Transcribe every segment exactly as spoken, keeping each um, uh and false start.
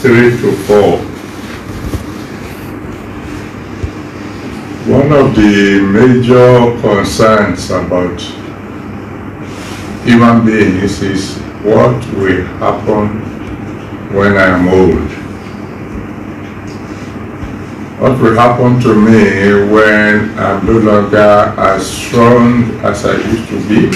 three to four. One of the major concerns about human beings is what will happen when I am old. What will happen to me when I'm no longer as strong as I used to be?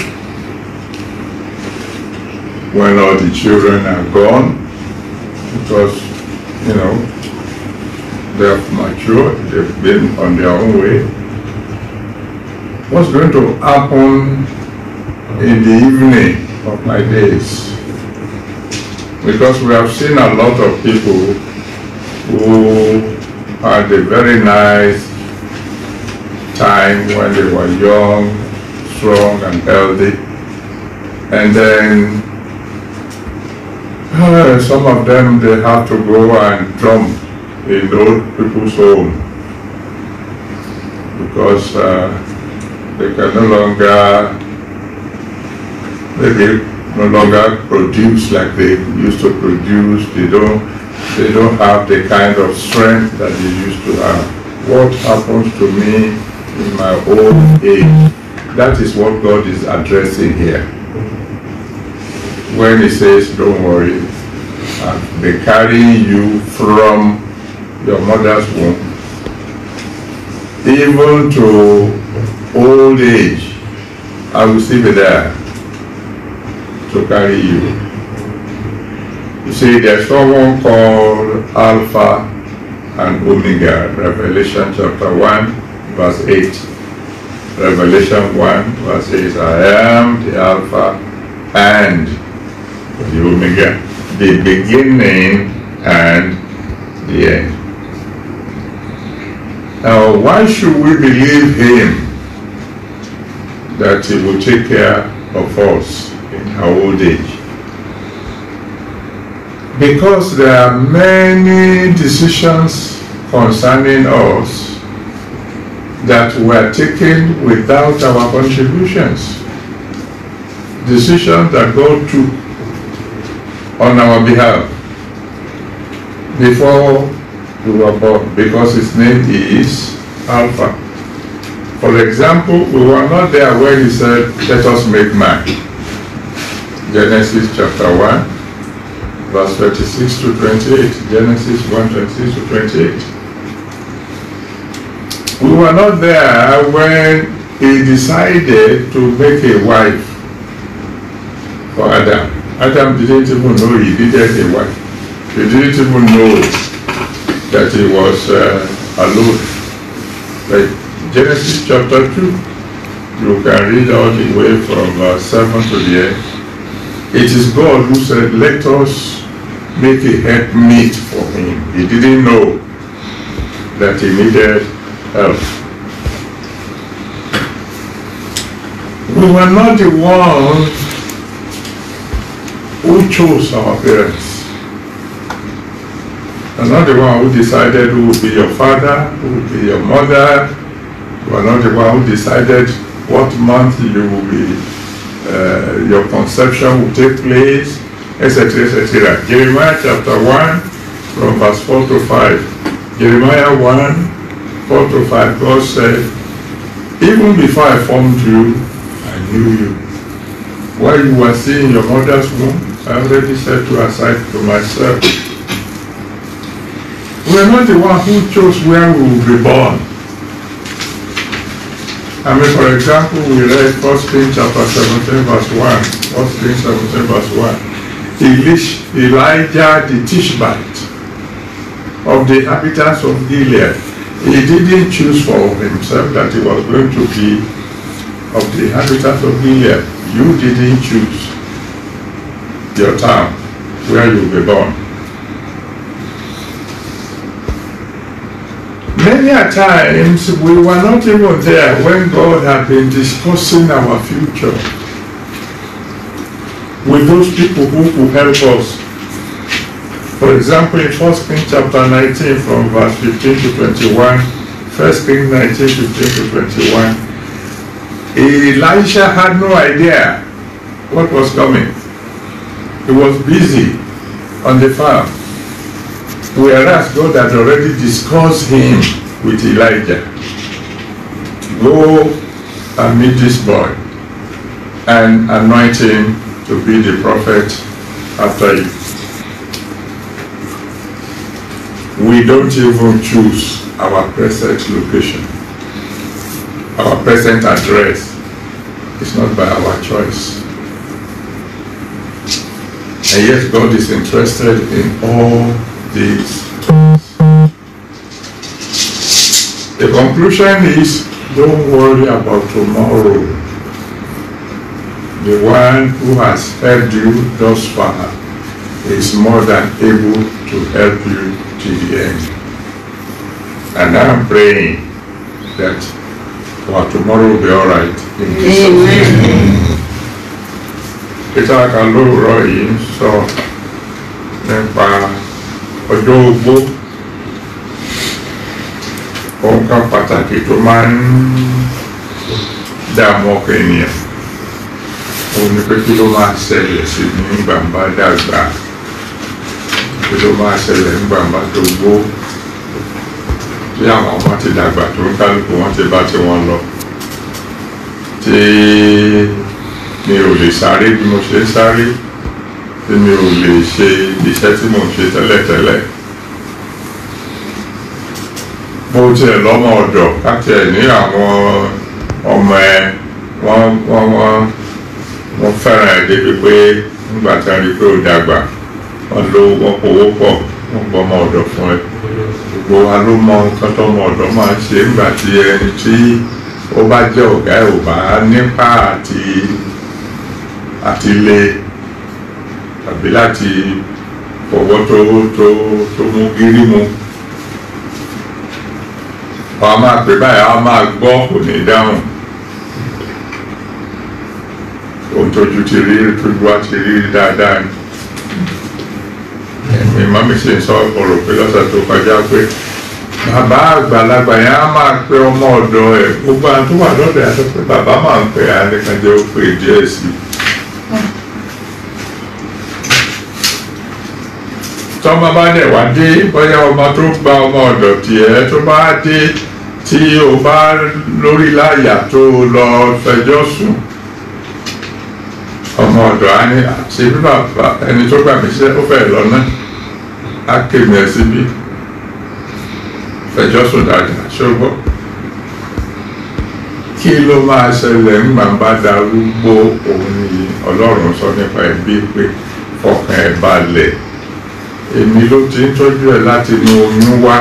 When all the children are gone, because, you know, they have matured, they've been on their own way. What's going to happen in the evening of my days? Because we have seen a lot of people who had a very nice time when they were young, strong and healthy, and then uh, some of them, they have to go and jump in old people's home because uh, they can no longer, maybe no longer produce like they used to produce. They don't, they don't have the kind of strength that they used to have. What happens to me in my old age? That is what God is addressing here. When He says, don't worry, I've been carrying you from your mother's womb, even to old age, I will still be there to carry you. You see, there's someone called Alpha and Omega, Revelation chapter one, verse eight. Revelation one, verse eight, I am the Alpha and the Omega, the beginning and the end. Now, why should we believe Him that He will take care of us in our old age? Because there are many decisions concerning us that were taken without our contributions. Decisions that God took on our behalf before we were born, because His name is Alpha. For example, we were not there when He said, let us make man. Genesis chapter one, verse twenty-six to twenty-eight. Genesis one, twenty-six to twenty-eight. We were not there when He decided to make a wife for Adam. Adam didn't even know he needed a wife. He didn't even know that he was uh, alone. Like Genesis chapter two, you can read all the way from verse seven to the end. It is God who said, let us make a helpmeet for him. He didn't know that he needed help. We were not the ones who chose our parents. I'm not the one who decided who will be your father, who will be your mother. You are not the one who decided what month you will be, uh, your conception will take place, et cetera, et cetera. Jeremiah chapter one, from verse four to five. Jeremiah one, four to five, God said, even before I formed you, I knew you. While you were still in your mother's womb, I already set you aside to myself. We are not the one who chose where we will be born. I mean, for example, we read First Kings chapter seventeen, verse one. First Kings seventeen, verse one. Elijah the Tishbite of the inhabitants of Gilead. He didn't choose for himself that he was going to be of the inhabitants of Gilead. You didn't choose your town where you will be born. Many a times we were not even there when God had been discussing our future with those people who could help us. For example, in First Kings chapter nineteen, from verse fifteen to twenty-one, First Kings nineteen, fifteen to twenty-one, Elisha had no idea what was coming. He was busy on the farm. whereas God had already discussed him with Elijah. Go and meet this boy and anoint him to be the prophet after you. We don't even choose our present location, our present address. It's not by our choice. And yet God is interested in all these. The conclusion is, don't worry about tomorrow. The one who has helped you thus far is more than able to help you to the end. And I'm praying that our tomorrow will be all right. Amen. Ìta kan lóòrọ̀ yìí ń sọ nípa ọjọ́ ogbó. Ohun kan pàtàkì tó máa ń dààmú ọkàn ènìyàn. Òun ni pé kí ló máa ṣẹlẹ̀ sí nígbà ń bá dàgbà. Kí ló máa ṣẹlẹ̀ nígbà ń bá tó gbó. Tí àwọn ọmọ ti dàgbà tó ń kálukú wọn ti bá ti wọn lọ. Tí mi ò lè sáré bí mo ṣe ń sáré. Tí mi ò lè ṣe iṣẹ́ tí mo ń ṣe tẹ́lẹ̀tẹ́lẹ̀. Bó tiẹ̀ lọ́mọ ọ̀dọ̀ láti ẹ̀ ní àwọn ọmọ ẹ wọ́n wọ́n wọ́n wọ́n fẹ́ràn ẹ̀ débi pé nígbà tí wọ́n rí pé ó dàgbà wọ́n ló wọ́n kówó pọ̀ wọ́n gbọ́ ọmọ ọ̀dọ̀ fún ẹ. Gbogbo wa ló mọ nǹkan tó ọmọ ọ̀dọ̀ máa ń ṣe nígbà tí ẹni tí ó bá jẹ́ ọ̀gá ẹ̀ ò bá nípa àti àti lé tàbí láti fọwọ́ tó tó tó mú gírí mu. Wọ́n á máa pè báyìí, á máa gbọ́ kò ní dáhùn. Ohun tójú ti rí tójú wá ti rí dáadáa ni. Ẹ̀mí mọ́mí ṣe ń sọ ọ̀rọ̀ pé lọ́sẹ̀ tó kọjá pé bàbá àgbàlagbà yẹn á máa pe ọmọ ọ̀dọ̀ ẹ̀ gbogbo àwọn tó wà lọ́dọ̀ ẹ̀ àti pé bàbá máa ń pè á nìkan jẹ́ ó pè díẹ̀ sí i. Tọ́mọ bá dẹ̀ wá dé bóyá ọmọ tó gba ọmọ ọ̀dọ̀ tiẹ̀ tó bá dé tí o bá lórí láyà tó lọ fẹjọ́ sùn ọmọ ọ̀dọ̀ á ní ṣe bí bàbá ẹni tó gbà mí ṣe ó fẹ́ lọ náà á kémi ẹ síbí fẹjọ́ sùn dáadáa ṣùgbọ́n kí ló máa ṣẹlẹ̀ ńgbà bá darúgbó òun ni Ọlọ́run sọ nípa ẹbí pé fọkàn ẹ balẹ̀. Èmi ló ti ń tọ́jú ẹ̀ láti inú oyún wá.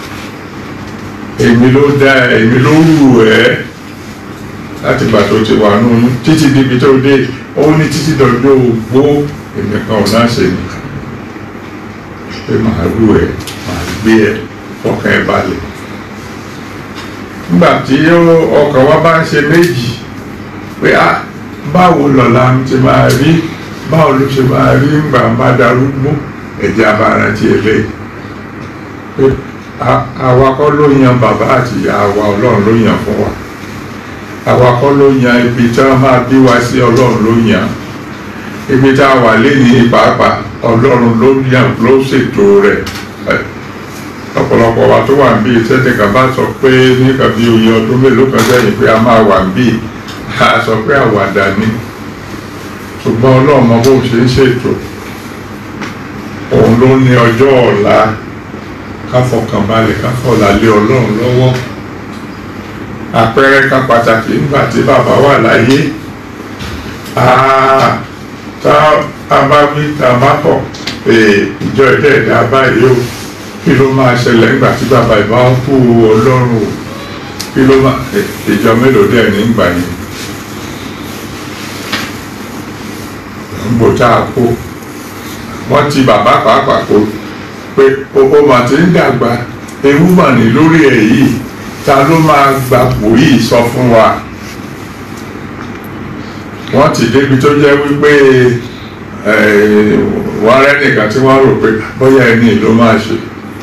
Èmi ló dá ẹ, èmi ló rù ẹ́ láti ìgbà tó ti wà ní oyún títí débi tó dé. Ó ní títí dọ̀jọ́ ogbó èmi kan ò náà ṣe nìkan. Pé màá rù ẹ́, màá gbé ẹ, fọkàn ẹ balẹ̀. Nígbà tí ọkàn wa bá ń ṣe méjì pé á báwo lọ̀la ti máa rí, báwo ló ṣe máa rí ńgbà má darúgbó. Ẹ̀jẹ̀ abárántí eléyìí pé àwa kọ́ ló yan bàbá àti ìyá wa, Ọlọ́run ló yan fún wa. Àwa kọ́ ló yan ibi tí wọ́n máa bí wa sí, Ọlọ́run ló yan. Ibi tí a wà léyìn pàápàá Ọlọ́run ló yan ló ṣètò rẹ̀. Ọ̀pọ̀lọpọ̀ wa tó wà níbí ìṣẹ́nìkan bá sọ pé nígbà bí oyè ọdún mélòó kan sẹ́yìn pé a máa wà níbí, a sọ pé àwàdà ni. Ṣùgbọ́n Ọlọ́run mọ bó ṣe ń ṣètò. Òun ló ní ọjọ́ ọ̀la ká fọkàn balẹ̀ ká fọ̀là lé Ọlọ́run lọ́wọ́. Àpẹẹrẹ kan pàtàkì nígbà tí bàbá wà láyé tá a bá wí tá a bá kọ̀ pé ìjọ ìdẹ́ẹ̀dá báyìí o kí ló máa ṣẹlẹ̀ nígbà tí bàbá ìbá ń kú Ọlọ́run o kí ló máa ìjọ mélòó dẹ̀ nígbà yẹn ń bò tá a kó. Wọ́n ti bàbá pàápàá kó pé owó mà ti ń dàgbà ewu mà ní lórí ẹ̀ yìí ta ló máa gbapò yìí sọ fún wa. Wọ́n ti débi tó jẹ́ wípé wọ́n rẹ́ nìkan tí wọ́n rò pé bóyá ẹni ló máa ṣe.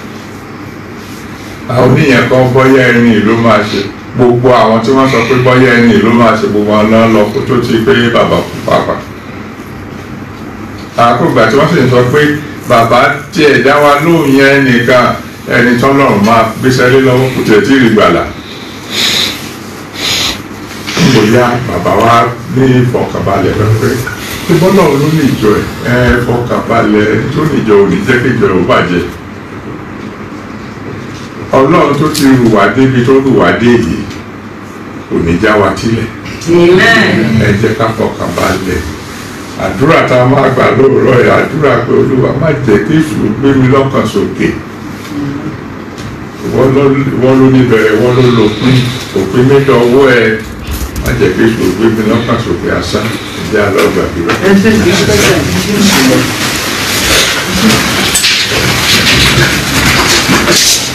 Àwọn oníyẹn kan bóyá ẹni ló máa ṣe. Gbogbo àwọn tí wọ́n sọ pé bóyá ẹni ló máa ṣe gbogbo wọn náà lọ kó tó ti pé bàbá kú pàápàá. Àkógbà tí wọ́n sì ń sọ pé bàbá tiẹ̀ dá wa lóhùn yẹn nìkan ẹni tọ́lọ́run máa gbéṣẹ́ lé lọ́wọ́ kò tẹ̀ tí ì rí gbàlà. bóyá bàbá wa ní ìfọ̀kànbalẹ̀ pẹ́pẹ́ tí bọ́lá ló ní ìjọ ẹ̀ ẹ̀ fọkànbalẹ̀ tó ní ìjọ ò ní jẹ́ kí ìjọ ẹ̀ ó bàjẹ́. ọlọ́run tó ti rùwà débi tó rùwà dé yìí kò ní já wa sílẹ̀. ẹ jẹ́ ká fọkànbalẹ̀. àdúrà tá a máa gbà lóòrọ̀ ẹ̀ àdúrà pé olúwa má jẹ́ kí ìṣòro gbé mi lọ́kàn sókè. wọ́n ló ní bẹ̀rẹ̀ wọ́n ló lòpin òpin méjọ owó ẹ̀ má jẹ́ kí ìṣòro gbé mi lọ́kàn sókè asán ìjà lọ́gbà bíbá. Thank you.